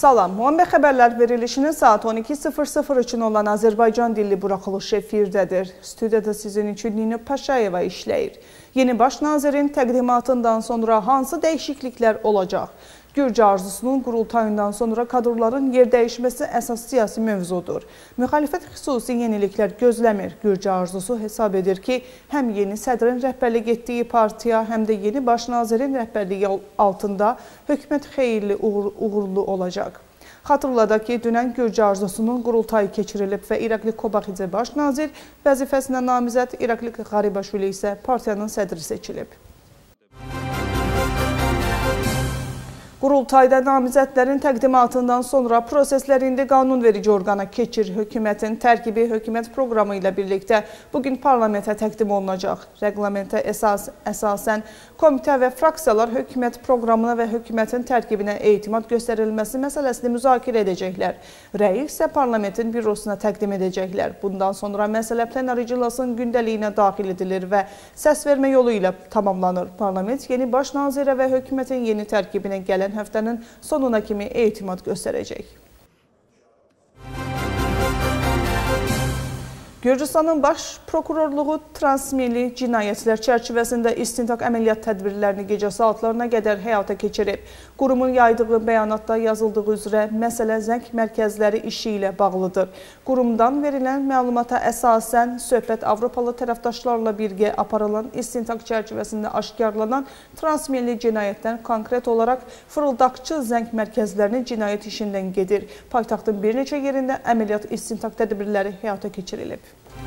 Salam, Muhammed Xəbərlər verilişinin saat 12:00 üçün olan Azərbaycan dilli buraxılışı efirdədir. Studiyada sizin üçün Nino Paşayeva işləyir. Yeni baş nazirin təqdimatından sonra hansı dəyişikliklər olacaq? Gürcü arzusunun qurultayından sonra kadrların yer dəyişməsi əsas siyasi mövzudur. Müxalifət xüsusi yeniliklər gözləmir. Gürcü arzusu hesab edir ki, həm yeni sədrin rəhbərlik etdiyi partiya, həm də yeni baş nazirin rəhbərliyi altında hökumət xeyirli, uğurlu olacaq. Xatırladaq ki, dünən Gürcü arzusunun qurultayı keçirilib və İrakli Kobaxidze baş nazir vəzifəsinə namizəd, İrakli Qaribaşvili isə partiyanın sədri seçilib. Qurultayda namizədlərin təqdimatından sonra proseslər indi qanunverici orqana keçir. Hökumətin tərkibi hökumət proqramı ilə birlikdə bugün parlamentə təqdim olunacaq. Reglamentə əsasən komitə və fraksiyalar hökumət proqramına və hökumətin tərkibinə etimad göstərilməsi məsələsini müzakirə edəcəklər. Rəyi isə parlamentin bürosuna təqdim edəcəklər. Bundan sonra məsələ plenar iclasın gündəliyinə daxil edilir və səs vermə yolu ilə tamamlanır. Parlament yeni baş nazirə və hökumətin yeni tərkibinə gələn həftənin sonuna kimi etimad göstərəcək. Gürcüstanın baş prokurorluğu transmilli cinayətlər çərçivəsində istintaq əməliyyat tədbirlərini gecə saatlarına qədər həyata keçirib. Qurumun yaydığı bəyanatda yazıldığı üzrə məsələ zəng mərkəzləri işi ilə bağlıdır. Qurumdan verilən məlumata əsasən söhbət Avropalı tərəfdaşlarla birgə aparılan istintaq çərçivəsində aşkarlanan transmilli cinayətdən konkret olaraq fırıldaqçı zəng mərkəzlərinin cinayət işindən gedir. Paytaxtın bir neçə yerində əməliyyat istintaq tədbirləri həyata keçirilib.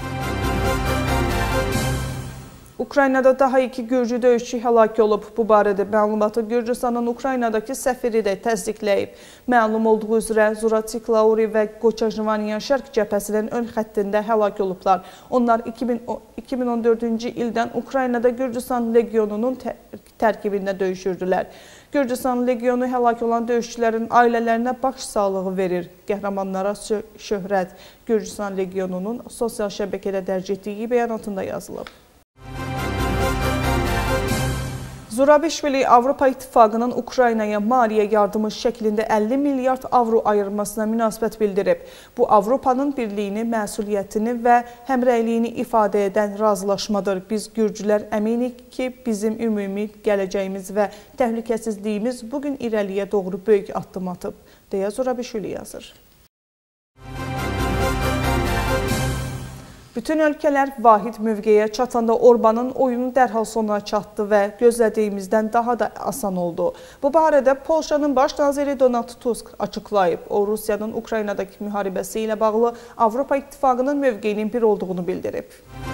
Ukraynada daha 2 Gürcü döyüşçü həlak olub. Bu barədə məlumatı Gürcüstanın Ukraynadakı səfiri də təsdiqləyib. Məlum olduğu üzrə Zuratik Lauri və Qoçajvaniya şərq cəbhəsinin ön xəttində həlak olublar. Onlar 2014-cü ildən Ukraynada Gürcüstan legionunun tərkibində döyüşürdülər. Gürcüstan legionu həlak olan döyüşçülərin ailələrinə baş sağlığı verir. Qəhrəmanlara şöhrət Gürcüstan legionunun sosial şəbəkədə dərc etdiyi bəyanatında yazılıb. Zurabishvili Avropa İttifaqının Ukraynaya maliyyə yardımı şəklində 50 milyard avro ayırmasına münasibət bildirib. Bu, Avropanın birliyini, məsuliyyətini və həmrəyliyini ifadə edən razılaşmadır. Biz Gürcülər əminik ki, bizim ümumi gələcəyimiz və təhlükəsizliyimiz bugün irəliyə doğru böyük addım atıb, deyə Zurabishvili yazır. Bütün ölkələr vahid mövqeyə çatanda Orbanın oyunu dərhal sona çatdı və gözlədiyimizdən daha da asan oldu. Bu barədə Polşanın baş naziri Donald Tusk açıqlayıb. O, Rusiyanın Ukraynadakı müharibəsi ilə bağlı Avropa İttifaqının mövqeyinin bir olduğunu bildirib.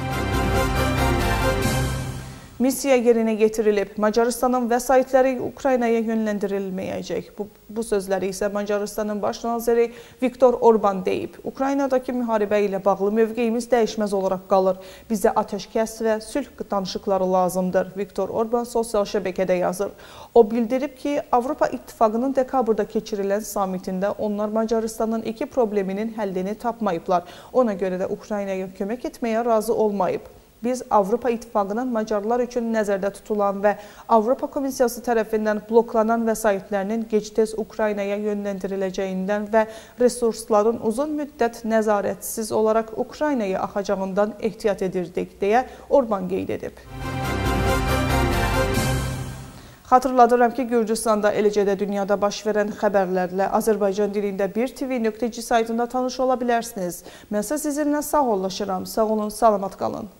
Missiya yerinə getirilib. Macarıstanın vəsaitləri Ukraynaya yönləndirilməyəcək. Bu sözləri isə Macarıstanın baş naziri Viktor Orban deyib. Ukraynadakı müharibə ilə bağlı mövqeyimiz dəyişməz olaraq qalır. Bizə atəşkəs və sülh danışıqları lazımdır. Viktor Orban sosial şəbəkədə yazır. O bildirib ki, Avropa İttifaqının dekabrda keçirilən samitində onlar Macarıstanın iki probleminin həllini tapmayıblar. Ona görə də Ukraynaya kömək etməyə razı olmayıb. Biz Avropa İttifaqının Macarlar üçün nəzərdə tutulan və Avropa Komissiyası tərəfindən bloklanan vəsaitlərinin gec-tez Ukraynaya yönləndiriləcəyindən və resursların uzun müddət nəzarətsiz olaraq Ukraynaya axacağından ehtiyat edirdik, deyə Orban qeyd edib. Xatırladıram ki, Gürcüstanda, eləcə də dünyada baş verən xəbərlərlə Azərbaycan dilində 1tv.ci saytında tanış ola bilərsiniz. Mən isə sizinlə sağollaşıram. Sağ olun, salamat qalın.